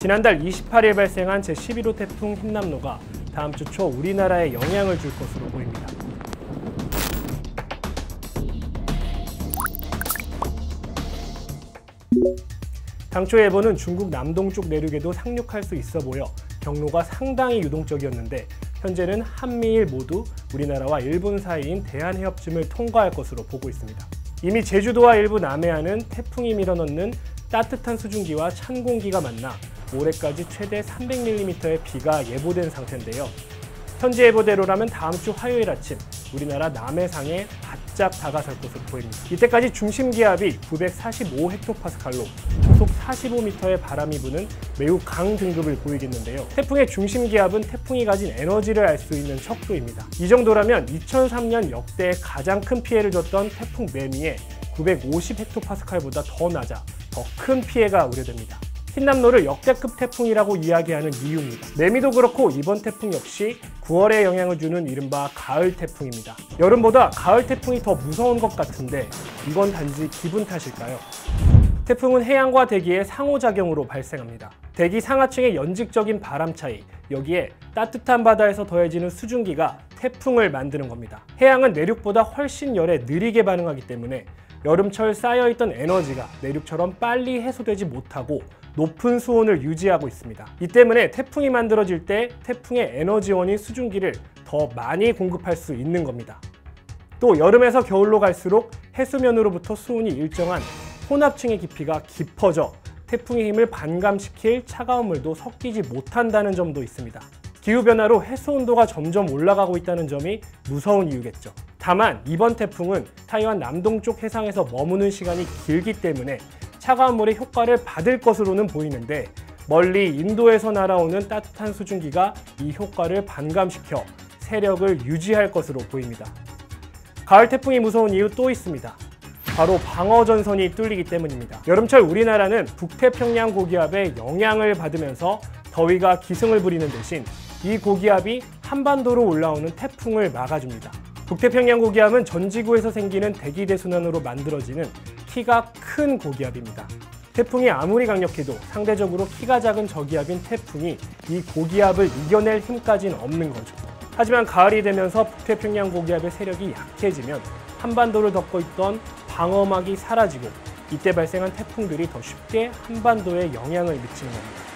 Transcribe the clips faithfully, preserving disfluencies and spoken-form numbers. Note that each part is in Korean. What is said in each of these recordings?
지난달 이십팔일 발생한 제십일 호 태풍 흰남노가 다음 주 초 우리나라에 영향을 줄 것으로 보입니다. 당초 예보는 중국 남동쪽 내륙에도 상륙할 수 있어 보여 경로가 상당히 유동적이었는데 현재는 한미일 모두 우리나라와 일본 사이인 대한해협쯤을 통과할 것으로 보고 있습니다. 이미 제주도와 일부 남해안은 태풍이 밀어넣는 따뜻한 수증기와 찬 공기가 만나 모레까지 최대 삼백 밀리미터의 비가 예보된 상태인데요. 현재 예보대로라면 다음 주 화요일 아침 우리나라 남해상에 바짝 다가설 것으로 보입니다. 이때까지 중심 기압이 구백사십오 헥토파스칼로 초속 사십오 미터의 바람이 부는 매우 강 등급을 보이겠는데요. 태풍의 중심 기압은 태풍이 가진 에너지를 알 수 있는 척도입니다. 이 정도라면 이천삼 년 역대 가장 큰 피해를 줬던 태풍 매미의 구백오십 헥토파스칼보다 더 낮아 더 큰 피해가 우려됩니다. 흰남노를 역대급 태풍이라고 이야기하는 이유입니다. 매미도 그렇고 이번 태풍 역시 구월에 영향을 주는 이른바 가을 태풍입니다. 여름보다 가을 태풍이 더 무서운 것 같은데 이건 단지 기분 탓일까요? 태풍은 해양과 대기의 상호작용으로 발생합니다. 대기 상하층의 연직적인 바람 차이, 여기에 따뜻한 바다에서 더해지는 수증기가 태풍을 만드는 겁니다. 해양은 내륙보다 훨씬 열에 느리게 반응하기 때문에 여름철 쌓여있던 에너지가 내륙처럼 빨리 해소되지 못하고 높은 수온을 유지하고 있습니다. 이 때문에 태풍이 만들어질 때 태풍의 에너지원인 수증기를 더 많이 공급할 수 있는 겁니다. 또 여름에서 겨울로 갈수록 해수면으로부터 수온이 일정한 혼합층의 깊이가 깊어져 태풍의 힘을 반감시킬 차가운 물도 섞이지 못한다는 점도 있습니다. 기후변화로 해수 온도가 점점 올라가고 있다는 점이 무서운 이유겠죠. 다만 이번 태풍은 타이완 남동쪽 해상에서 머무는 시간이 길기 때문에 차가운 물의 효과를 받을 것으로는 보이는데 멀리 인도에서 날아오는 따뜻한 수증기가 이 효과를 반감시켜 세력을 유지할 것으로 보입니다. 가을 태풍이 무서운 이유 또 있습니다. 바로 방어전선이 뚫리기 때문입니다. 여름철 우리나라는 북태평양 고기압의 영향을 받으면서 더위가 기승을 부리는 대신 이 고기압이 한반도로 올라오는 태풍을 막아줍니다. 북태평양 고기압은 전 지구에서 생기는 대기대순환으로 만들어지는 키가 큰 고기압입니다. 태풍이 아무리 강력해도 상대적으로 키가 작은 저기압인 태풍이 이 고기압을 이겨낼 힘까지는 없는 거죠. 하지만 가을이 되면서 북태평양 고기압의 세력이 약해지면 한반도를 덮고 있던 방어막이 사라지고 이때 발생한 태풍들이 더 쉽게 한반도에 영향을 미치는 겁니다.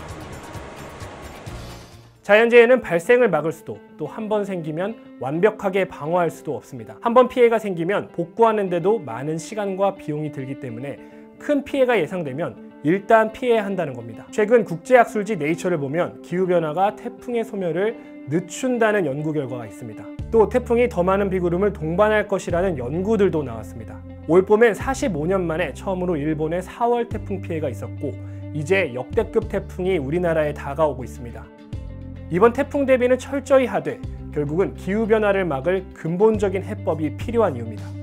자연재해는 발생을 막을 수도 또 한 번 생기면 완벽하게 방어할 수도 없습니다. 한 번 피해가 생기면 복구하는데도 많은 시간과 비용이 들기 때문에 큰 피해가 예상되면 일단 피해야 한다는 겁니다. 최근 국제학술지 네이처를 보면 기후변화가 태풍의 소멸을 늦춘다는 연구 결과가 있습니다. 또 태풍이 더 많은 비구름을 동반할 것이라는 연구들도 나왔습니다. 올 봄엔 사십오 년 만에 처음으로 일본의 사월 태풍 피해가 있었고 이제 역대급 태풍이 우리나라에 다가오고 있습니다. 이번 태풍 대비는 철저히 하되 결국은 기후변화를 막을 근본적인 해법이 필요한 이유입니다.